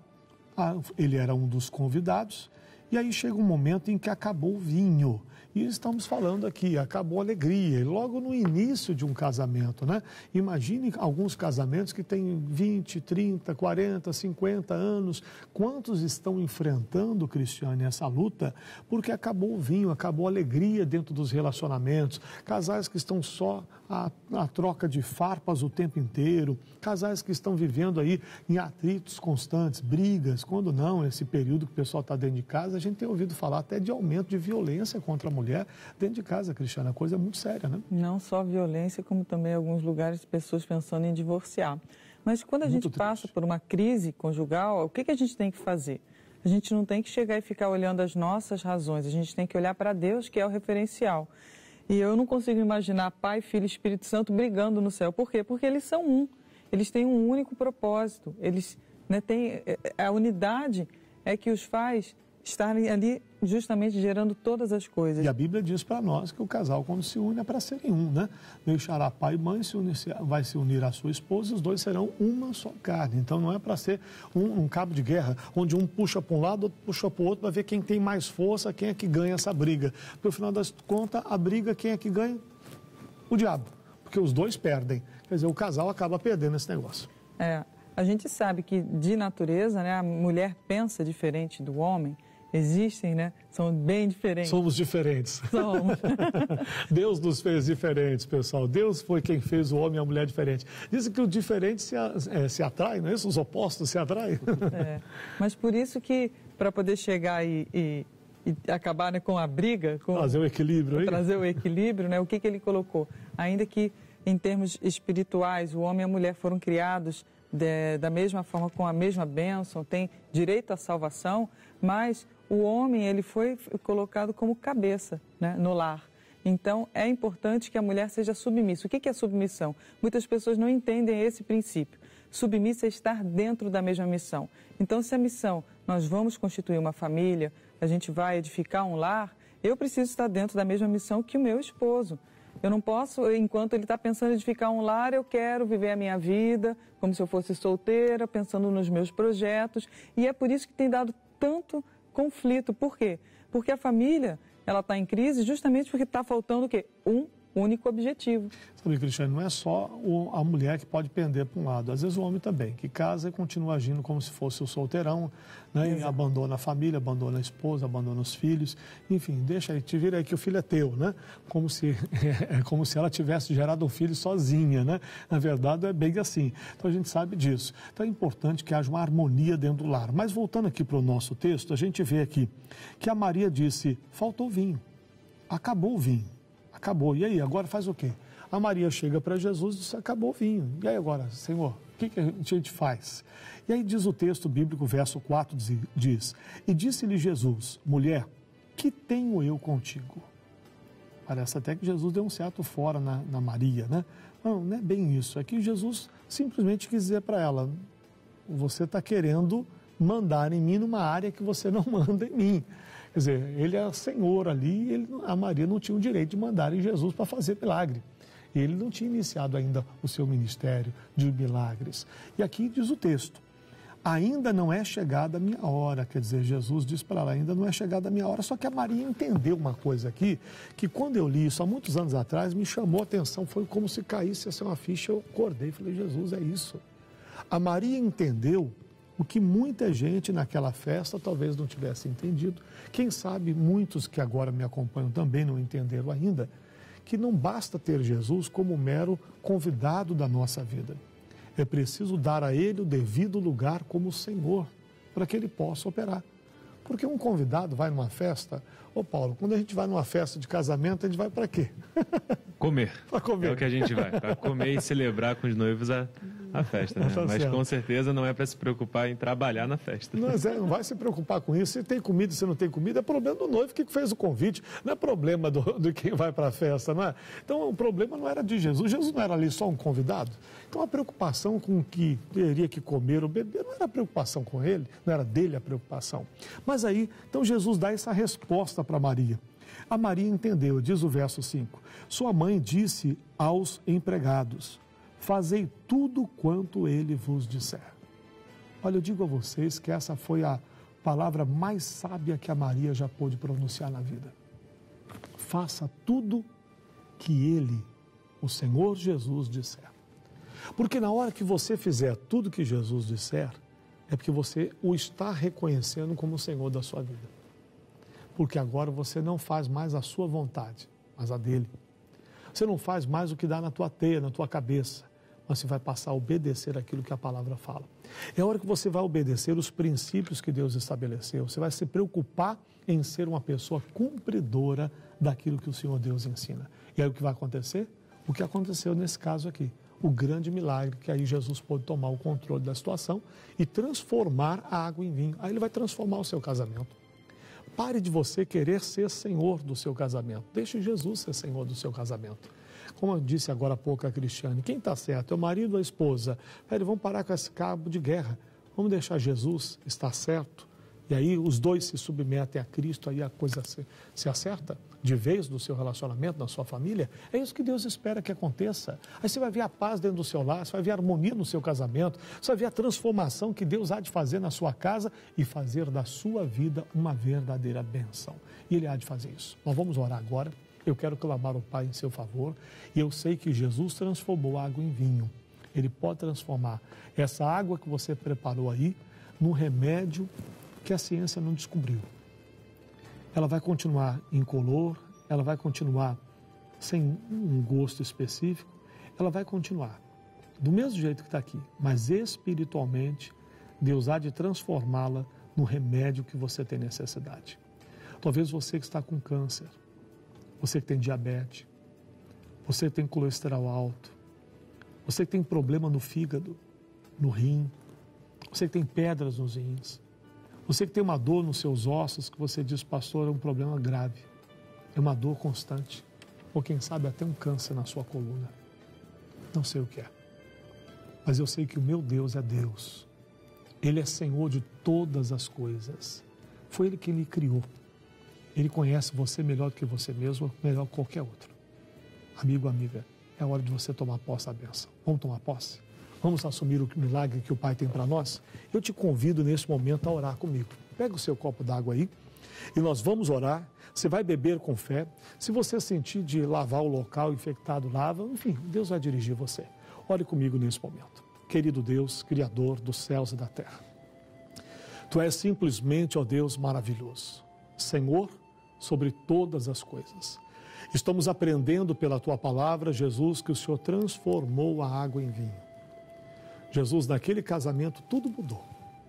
ele era um dos convidados, e aí chega um momento em que acabou o vinho. E estamos falando aqui, acabou a alegria, e logo no início de um casamento, né? Imagine alguns casamentos que têm vinte, trinta, quarenta, cinquenta anos. Quantos estão enfrentando, Cristiane, essa luta? Porque acabou o vinho, acabou a alegria dentro dos relacionamentos. Casais que estão só a, a troca de farpas o tempo inteiro. Casais que estão vivendo aí em atritos constantes, brigas. Quando não, esse período que o pessoal está dentro de casa, a gente tem ouvido falar até de aumento de violência contra a mulher. mulher dentro de casa, Cristiana, a coisa é muito séria, né? Não só violência, como também em alguns lugares pessoas pensando em divorciar. Mas quando a muito gente triste. passa por uma crise conjugal, o que, que a gente tem que fazer? A gente não tem que chegar e ficar olhando as nossas razões, a gente tem que olhar para Deus, que é o referencial. E eu não consigo imaginar Pai, Filho e Espírito Santo brigando no céu. Por quê? Porque eles são um, eles têm um único propósito, eles, né, têm, a unidade é que os faz estarem ali justamente gerando todas as coisas. E a Bíblia diz para nós que o casal, quando se une, é para serem um, né? Deixará pai e mãe, se unir, vai se unir à sua esposa e os dois serão uma só carne. Então não é para ser um, um cabo de guerra, onde um puxa para um lado, outro puxa para o outro, para ver quem tem mais força, quem é que ganha essa briga. Porque, no final das contas, a briga, quem é que ganha? O diabo. Porque os dois perdem. Quer dizer, o casal acaba perdendo esse negócio. É, a gente sabe que, de natureza, né, a mulher pensa diferente do homem. existem, né? São bem diferentes. Somos diferentes. Somos. Deus nos fez diferentes, pessoal. Deus foi quem fez o homem e a mulher diferente. Dizem que o diferente se, é, se atrai, não é isso? Os opostos se atraem. É. Mas por isso que, para poder chegar e, e, e acabar, né, com a briga... Com, trazer o equilíbrio aí. Trazer o equilíbrio, né? O que, que ele colocou? Ainda que, em termos espirituais, o homem e a mulher foram criados de, da mesma forma, com a mesma bênção, tem direito à salvação, mas o homem ele foi colocado como cabeça, né, no lar. Então, é importante que a mulher seja submissa. O que é submissão? Muitas pessoas não entendem esse princípio. Submissa é estar dentro da mesma missão. Então, se a missão, nós vamos constituir uma família, a gente vai edificar um lar, eu preciso estar dentro da mesma missão que o meu esposo. Eu não posso, enquanto ele está pensando em edificar um lar, eu quero viver a minha vida como se eu fosse solteira, pensando nos meus projetos. E é por isso que tem dado tanto conflito. Por quê? Porque a família, ela está em crise justamente porque está faltando o quê? Um único objetivo. Sabe, Cristiane, não é só a mulher que pode pender para um lado, às vezes o homem também, que casa e continua agindo como se fosse o solteirão, né? E abandona a família, abandona a esposa, abandona os filhos, enfim, deixa aí, te vira aí que o filho é teu, né? Como se, é como se ela tivesse gerado um filho sozinha, né? Na verdade é bem assim, então a gente sabe disso. Então é importante que haja uma harmonia dentro do lar. Mas voltando aqui para o nosso texto, a gente vê aqui que a Maria disse, faltou vinho, acabou o vinho. Acabou. E aí, agora faz o quê? A Maria chega para Jesus e diz, acabou o vinho. E aí agora, Senhor, o que, que a gente faz? E aí diz o texto bíblico, verso quatro, diz, e disse-lhe Jesus, mulher, que tenho eu contigo? Parece até que Jesus deu um certo fora na, na Maria, né? Não, não é bem isso. É que Jesus simplesmente quis dizer para ela, você está querendo mandar em mim numa área que você não manda em mim. Quer dizer, ele é Senhor ali, ele, a Maria não tinha o direito de mandar em Jesus para fazer milagre. Ele não tinha iniciado ainda o seu ministério de milagres. E aqui diz o texto, ainda não é chegada a minha hora. Quer dizer, Jesus diz para ela, ainda não é chegada a minha hora. Só que a Maria entendeu uma coisa aqui, que quando eu li isso há muitos anos atrás, me chamou a atenção, foi como se caísse assim, uma ficha, eu acordei e falei, Jesus, é isso. A Maria entendeu o que muita gente naquela festa talvez não tivesse entendido. Quem sabe muitos que agora me acompanham também não entenderam ainda, que não basta ter Jesus como mero convidado da nossa vida. É preciso dar a Ele o devido lugar como Senhor, para que Ele possa operar. Porque um convidado vai numa festa, ô Paulo, quando a gente vai numa festa de casamento, a gente vai para quê? Comer. Para comer. É o que a gente vai, para comer e celebrar com os noivos a, a festa, né? Tá Mas certo. com certeza não é para se preocupar em trabalhar na festa. Não, Zé, não vai se preocupar com isso. Se tem comida, se não tem comida, é problema do noivo que fez o convite. Não é problema do, de quem vai para a festa, não é? Então, o problema não era de Jesus. Jesus não era ali só um convidado. Então, a preocupação com o que teria que comer ou beber não era a preocupação com ele, não era dele a preocupação. Mas aí, então, Jesus dá essa resposta para Maria. A Maria entendeu, diz o verso cinco. Sua mãe disse aos empregados, fazei tudo quanto ele vos disser. Olha, eu digo a vocês que essa foi a palavra mais sábia que a Maria já pôde pronunciar na vida. Faça tudo que ele, o Senhor Jesus, disser. Porque na hora que você fizer tudo que Jesus disser, é porque você o está reconhecendo como o Senhor da sua vida. Porque agora você não faz mais a sua vontade, mas a dele. Você não faz mais o que dá na tua teia, na tua cabeça, mas você vai passar a obedecer aquilo que a palavra fala. É a hora que você vai obedecer os princípios que Deus estabeleceu. Você vai se preocupar em ser uma pessoa cumpridora daquilo que o Senhor Deus ensina. E aí o que vai acontecer? O que aconteceu nesse caso aqui. O grande milagre, que aí Jesus pôde tomar o controle da situação e transformar a água em vinho. Aí ele vai transformar o seu casamento. Pare de você querer ser senhor do seu casamento. Deixe Jesus ser senhor do seu casamento. Como eu disse agora há pouco a Cristiane, quem está certo? É o marido ou a esposa? Peraí, vamos parar com esse cabo de guerra. Vamos deixar Jesus estar certo. E aí os dois se submetem a Cristo, aí a coisa se, se acerta de vez no seu relacionamento, na sua família. É isso que Deus espera que aconteça. Aí você vai ver a paz dentro do seu lar, você vai ver a harmonia no seu casamento, você vai ver a transformação que Deus há de fazer na sua casa e fazer da sua vida uma verdadeira bênção. E Ele há de fazer isso. Nós vamos orar agora. Eu quero clamar ao Pai em seu favor. E eu sei que Jesus transformou a água em vinho. Ele pode transformar essa água que você preparou aí num remédio que a ciência não descobriu. ela vai continuar incolor, ela vai continuar sem um gosto específico, ela vai continuar do mesmo jeito que está aqui, mas espiritualmente Deus há de transformá-la no remédio que você tem necessidade. Talvez você que está com câncer, você que tem diabetes, você que tem colesterol alto, você que tem problema no fígado, no rim, você que tem pedras nos rins, você que tem uma dor nos seus ossos que você diz, pastor, é um problema grave, é uma dor constante, ou quem sabe até um câncer na sua coluna. Não sei o que é, mas eu sei que o meu Deus é Deus. Ele é Senhor de todas as coisas. Foi Ele quem lhe criou. Ele conhece você melhor do que você mesmo, melhor que qualquer outro. Amigo, amiga, é hora de você tomar posse da bênção. Vamos tomar posse? Vamos assumir o milagre que o Pai tem para nós? Eu te convido nesse momento a orar comigo. Pega o seu copo d'água aí e nós vamos orar. Você vai beber com fé. Se você sentir de lavar o local infectado, lava. Enfim, Deus vai dirigir você. Ore comigo nesse momento. Querido Deus, Criador dos céus e da terra. Tu és simplesmente, ó Deus, maravilhoso. Senhor sobre todas as coisas. Estamos aprendendo pela Tua palavra, Jesus, que o Senhor transformou a água em vinho. Jesus, naquele casamento, tudo mudou.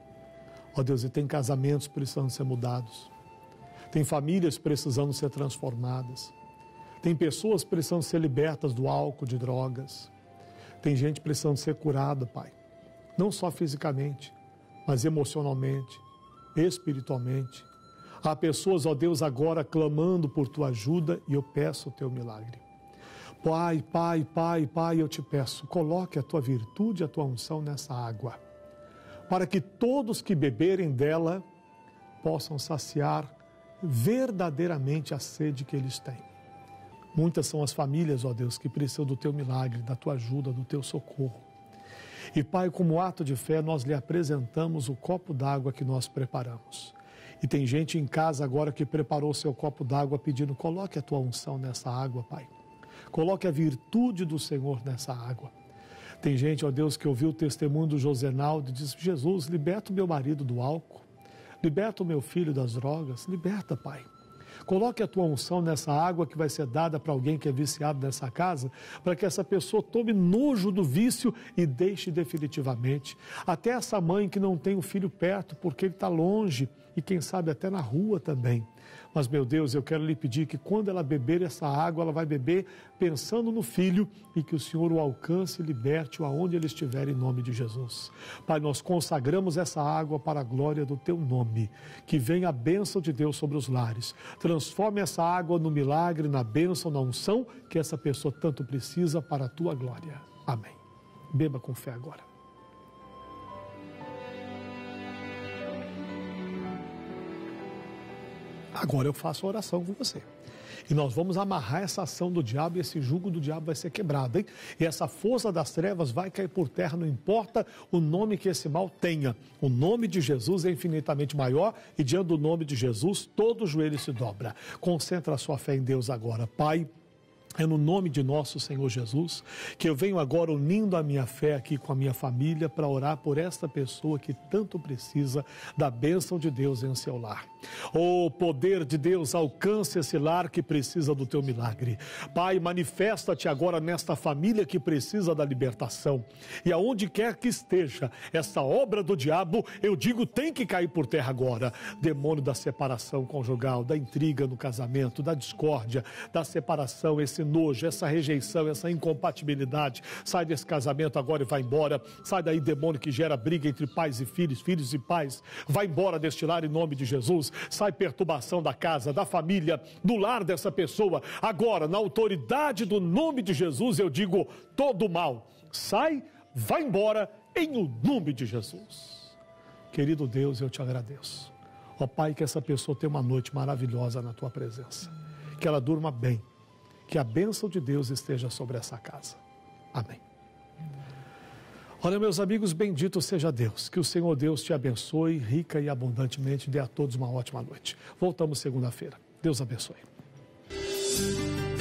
Ó Deus, e tem casamentos precisando ser mudados. Tem famílias precisando ser transformadas. Tem pessoas precisando ser libertas do álcool, de drogas. Tem gente precisando ser curada, Pai. Não só fisicamente, mas emocionalmente, espiritualmente. Há pessoas, ó Deus, agora clamando por Tua ajuda e eu peço o Teu milagre. Pai, Pai, Pai, Pai, eu te peço, coloque a Tua virtude, a Tua unção nessa água, para que todos que beberem dela possam saciar verdadeiramente a sede que eles têm. Muitas são as famílias, ó Deus, que precisam do Teu milagre, da Tua ajuda, do Teu socorro. E, Pai, como ato de fé, nós lhe apresentamos o copo d'água que nós preparamos. E tem gente em casa agora que preparou o seu copo d'água pedindo, coloque a Tua unção nessa água, Pai. Coloque a virtude do Senhor nessa água. Tem gente, ó Deus, que ouviu o testemunho do Josenaldo e disse, Jesus, liberta o meu marido do álcool, liberta o meu filho das drogas, liberta, Pai. Coloque a Tua unção nessa água que vai ser dada para alguém que é viciado nessa casa, para que essa pessoa tome nojo do vício e deixe definitivamente. Até essa mãe que não tem o filho perto porque ele está longe e quem sabe até na rua também. Mas, meu Deus, eu quero lhe pedir que quando ela beber essa água, ela vai beber pensando no filho e que o Senhor o alcance e liberte-o aonde ele estiver em nome de Jesus. Pai, nós consagramos essa água para a glória do Teu nome. Que venha a bênção de Deus sobre os lares. Transforme essa água no milagre, na bênção, na unção que essa pessoa tanto precisa para a Tua glória. Amém. Beba com fé agora. Agora eu faço a oração com você. E nós vamos amarrar essa ação do diabo e esse jugo do diabo vai ser quebrado, hein? E essa força das trevas vai cair por terra, não importa o nome que esse mal tenha. O nome de Jesus é infinitamente maior e diante do nome de Jesus, todo joelho se dobra. Concentra a sua fé em Deus agora. Pai, é no nome de nosso Senhor Jesus que eu venho agora unindo a minha fé aqui com a minha família para orar por esta pessoa que tanto precisa da bênção de Deus em seu lar. O poder de Deus alcance esse lar que precisa do Teu milagre. Pai, manifesta-te agora nesta família que precisa da libertação. E aonde quer que esteja essa obra do diabo, eu digo, tem que cair por terra agora. Demônio da separação conjugal, da intriga no casamento, da discórdia, da separação, esse nojo, essa rejeição, essa incompatibilidade. Sai desse casamento agora e vai embora. Sai daí, demônio que gera briga entre pais e filhos, filhos e pais. Vai embora deste lar em nome de Jesus. Sai perturbação da casa, da família, do lar dessa pessoa. Agora, na autoridade do nome de Jesus, eu digo, todo mal, sai, vai embora em o nome de Jesus. Querido Deus, eu te agradeço. Ó Pai, que essa pessoa tenha uma noite maravilhosa na Tua presença. Que ela durma bem. Que a bênção de Deus esteja sobre essa casa. Amém. Olha, meus amigos, bendito seja Deus. Que o Senhor Deus te abençoe rica e abundantemente. Dê a todos uma ótima noite. Voltamos segunda-feira. Deus abençoe.